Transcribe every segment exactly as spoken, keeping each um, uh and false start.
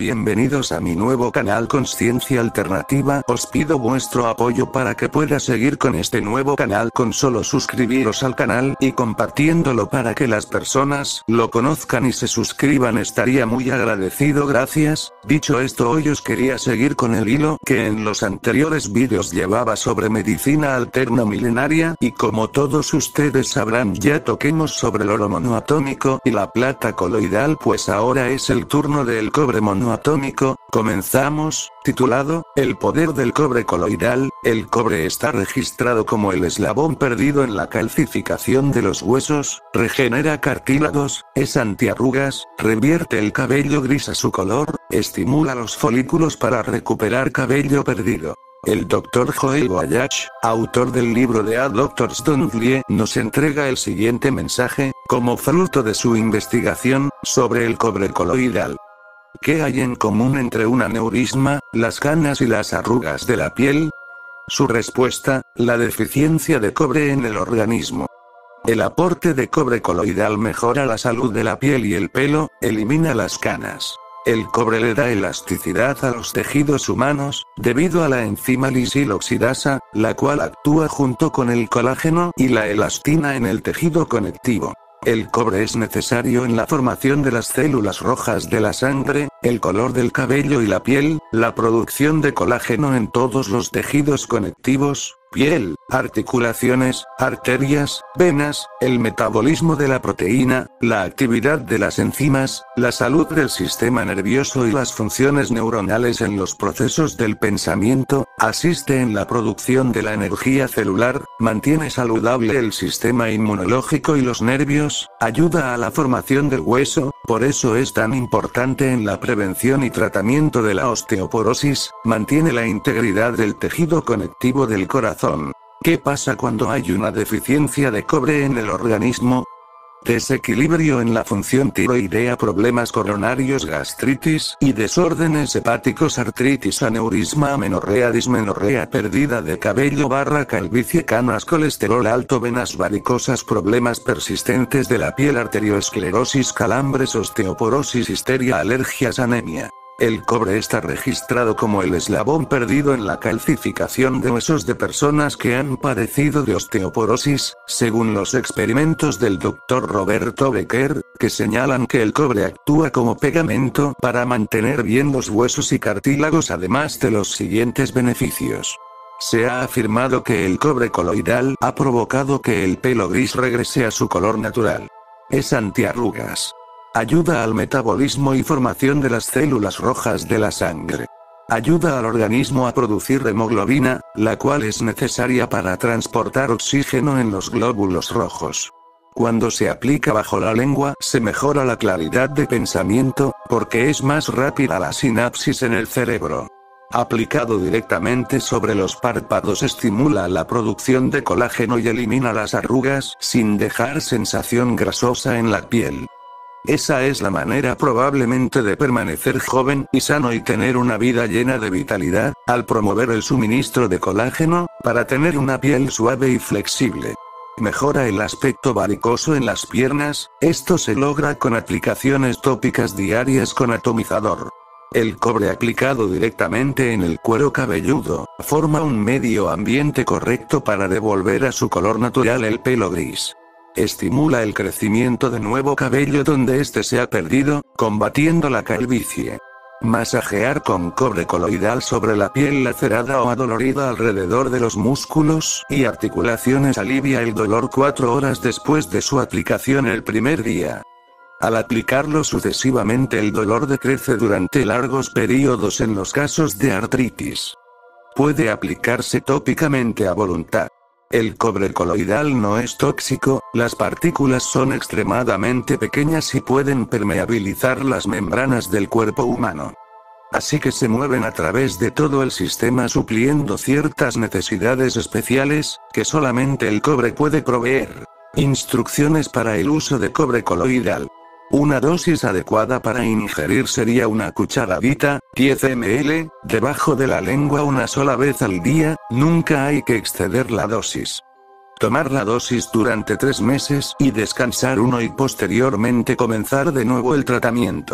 bienvenidos a mi nuevo canal Consciencia Alternativa. Os pido vuestro apoyo para que pueda seguir con este nuevo canal con solo suscribiros al canal y compartiéndolo para que las personas lo conozcan y se suscriban. Estaría muy agradecido, gracias. Dicho esto, hoy os quería seguir con el hilo que en los anteriores vídeos llevaba sobre medicina alterna milenaria, y como todos ustedes sabrán ya toquemos sobre el oro monoatómico y la plata coloidal, pues ahora es el turno del cobre monoatómico. Comenzamos. Titulado, El poder del cobre coloidal. El cobre está registrado como el eslabón perdido en la calcificación de los huesos, regenera cartílagos, es antiarrugas, revierte el cabello gris a su color, estimula los folículos para recuperar cabello perdido. El doctor Joel Wallach, autor del libro de A Doctor's Don't Lie, nos entrega el siguiente mensaje, como fruto de su investigación, sobre el cobre coloidal. ¿Qué hay en común entre un aneurisma, las canas y las arrugas de la piel? Su respuesta, la deficiencia de cobre en el organismo. El aporte de cobre coloidal mejora la salud de la piel y el pelo, elimina las canas. El cobre le da elasticidad a los tejidos humanos, debido a la enzima lisil-oxidasa, la cual actúa junto con el colágeno y la elastina en el tejido conectivo. El cobre es necesario en la formación de las células rojas de la sangre, el color del cabello y la piel, la producción de colágeno en todos los tejidos conectivos, piel, articulaciones, arterias, venas, el metabolismo de la proteína, la actividad de las enzimas, la salud del sistema nervioso y las funciones neuronales en los procesos del pensamiento, asiste en la producción de la energía celular, mantiene saludable el sistema inmunológico y los nervios, ayuda a la formación del hueso, por eso es tan importante en la prevención y tratamiento de la osteoporosis, mantiene la integridad del tejido conectivo del corazón. ¿Qué pasa cuando hay una deficiencia de cobre en el organismo? Desequilibrio en la función tiroidea, problemas coronarios, gastritis y desórdenes hepáticos, artritis, aneurisma, amenorrea, dismenorrea, pérdida de cabello barra calvicie, canas, colesterol alto, venas varicosas, problemas persistentes de la piel, arteriosclerosis, calambres, osteoporosis, histeria, alergias, anemia. El cobre está registrado como el eslabón perdido en la calcificación de huesos de personas que han padecido de osteoporosis, según los experimentos del doctor Roberto Becker, que señalan que el cobre actúa como pegamento para mantener bien los huesos y cartílagos, además de los siguientes beneficios. Se ha afirmado que el cobre coloidal ha provocado que el pelo gris regrese a su color natural. Es antiarrugas. Ayuda al metabolismo y formación de las células rojas de la sangre. Ayuda al organismo a producir hemoglobina, la cual es necesaria para transportar oxígeno en los glóbulos rojos. Cuando se aplica bajo la lengua, se mejora la claridad de pensamiento, porque es más rápida la sinapsis en el cerebro. Aplicado directamente sobre los párpados, estimula la producción de colágeno y elimina las arrugas, sin dejar sensación grasosa en la piel. Esa es la manera probablemente de permanecer joven y sano y tener una vida llena de vitalidad, al promover el suministro de colágeno, para tener una piel suave y flexible. Mejora el aspecto varicoso en las piernas, esto se logra con aplicaciones tópicas diarias con atomizador. El cobre aplicado directamente en el cuero cabelludo, forma un medio ambiente correcto para devolver a su color natural el pelo gris. Estimula el crecimiento de nuevo cabello donde éste se ha perdido, combatiendo la calvicie. Masajear con cobre coloidal sobre la piel lacerada o adolorida alrededor de los músculos y articulaciones alivia el dolor cuatro horas después de su aplicación el primer día. Al aplicarlo sucesivamente, el dolor decrece durante largos periodos en los casos de artritis. Puede aplicarse tópicamente a voluntad. El cobre coloidal no es tóxico, las partículas son extremadamente pequeñas y pueden permeabilizar las membranas del cuerpo humano. Así que se mueven a través de todo el sistema supliendo ciertas necesidades especiales, que solamente el cobre puede proveer. Instrucciones para el uso de cobre coloidal. Una dosis adecuada para ingerir sería una cucharadita, diez mililitros, debajo de la lengua una sola vez al día, nunca hay que exceder la dosis. Tomar la dosis durante tres meses y descansar uno y posteriormente comenzar de nuevo el tratamiento.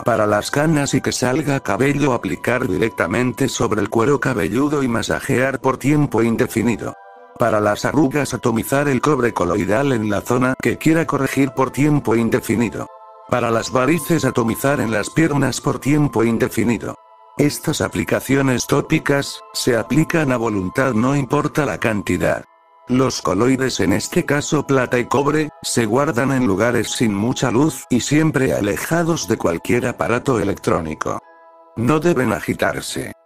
Para las canas y que salga cabello, aplicar directamente sobre el cuero cabelludo y masajear por tiempo indefinido. Para las arrugas, atomizar el cobre coloidal en la zona que quiera corregir por tiempo indefinido. Para las varices, atomizar en las piernas por tiempo indefinido. Estas aplicaciones tópicas se aplican a voluntad, no importa la cantidad. Los coloides, en este caso plata y cobre, se guardan en lugares sin mucha luz y siempre alejados de cualquier aparato electrónico. No deben agitarse.